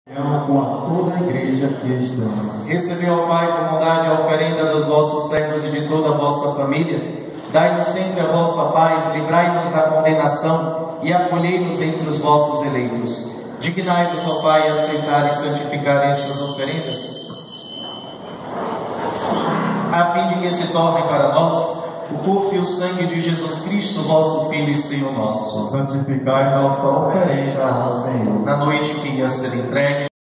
com a toda a igreja que estamos. Recebeu, ó Pai, com bondade a oferenda dos vossos servos e de toda a vossa família. Dai-nos sempre a vossa paz, livrai-nos da condenação e acolhei-nos entre os vossos eleitos. Dignai-vos, ó Pai, a aceitar e santificar estas oferendas, a fim de que se tornem para nós o corpo e o sangue de Jesus Cristo, vosso Filho e Senhor nosso. Santificai nossa oferenda ao Senhor. Na noite que ia ser entregue,